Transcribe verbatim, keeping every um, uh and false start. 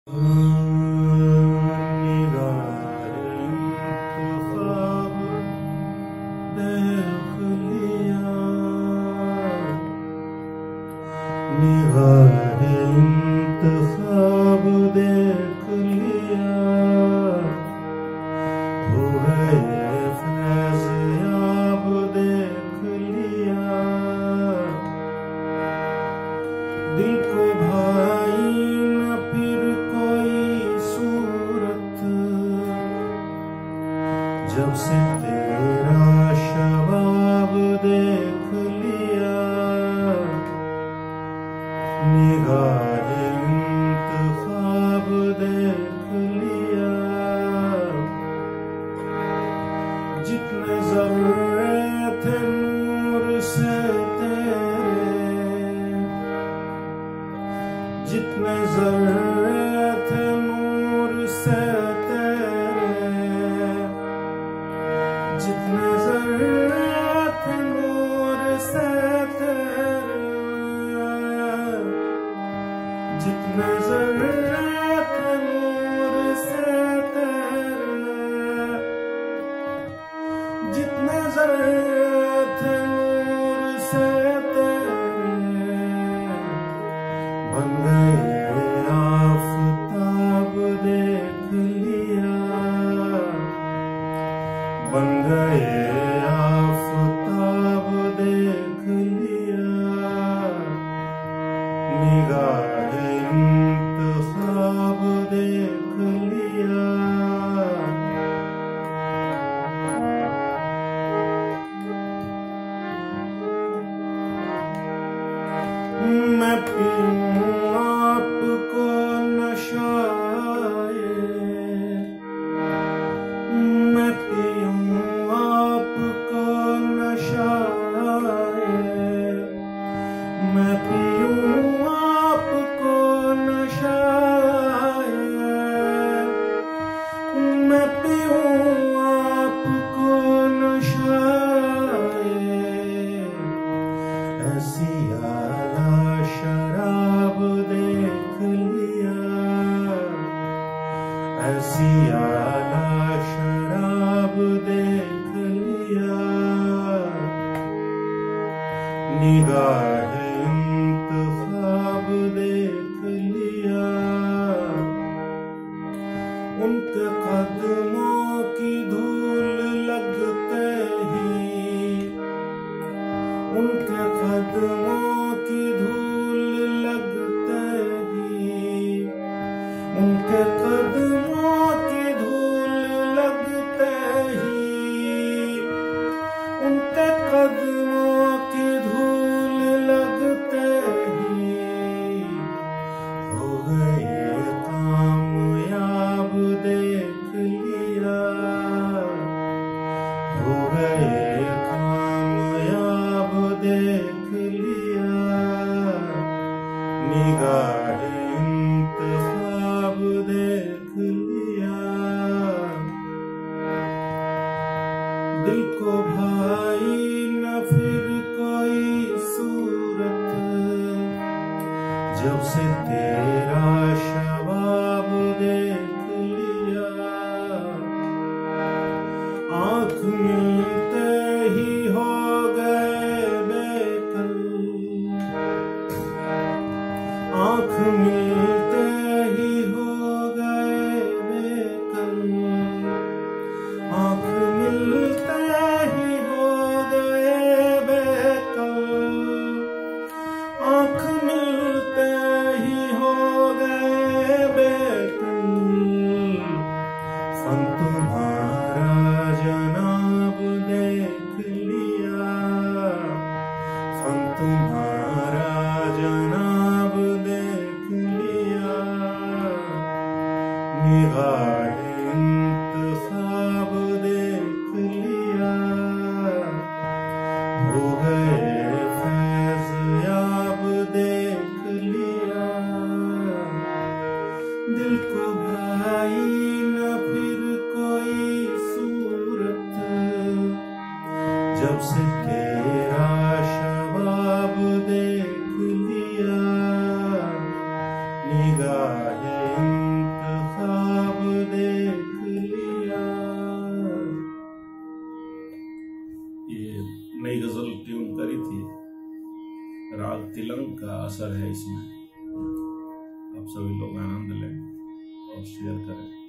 इंतखाब देख लिया, हो गए फैज़याब देख लिया। दिल को भाई न फिर कोई सूरत, जब से तेरा शबाब देख लिया। निगाहे इंतखाब देख लिया, जितने ज़र्रे थे नूर से तेरे, जितने ज़र्रे थे नूर से तेरे, जितने ज़र्रे थे नूर से तेरे, जितने ज़र्रे थे नूर से तेरे, जितने ज़र्रे थे नूर से तेरे, बन गए आफ़ताब देख लिया, बन गए आफ़ताब देख लिया। निगाहे इंतखाब देख लिया, मैं पीऊं आपको नशाए, मैं पीऊं आपको नशाए, मैं पीऊं आपको नशाए, मैं पीऊं आपको नशाए। ऐसी आला शराब देख लिया, ऐसी आला शराब देख लिया। निगाहे इंतखाब देख लिया, उनके कदमों की धूल लगते ही, उनके कदमों की धूल लगते ही, उनके कदमों की धूल लगते ही, उनके कदमों की धूल लगते ही, हो गए कामयाब देख लिया, हो गए कामयाब देख लिया। निगाहे इंतखाब देख लिया, दिल को भाई न फिर कोई सूरत, जब से तेरा शबाब देख लिया। आँख मिलते ही हो गए बेकल, आँख मिलते ही हो गए बेकल, आँख मिलते ही हो गए बेकल, आँख मिलते ही हो गए बेकल। फन तुम्हारा जनाब देख लिया, फन तुम्हारा जनाब देख लिया। निगाहे इंतखाब देख लिया, हो गए फैज़याब देख लिया। दिल को भाई न फिर कोई सूरत, जब से तेरा शबाब देख लिया। निगाहे नई गजल ट्यून करी थी, राग तिलंग का असर है इसमें। आप सभी लोग आनंद लें और शेयर करें।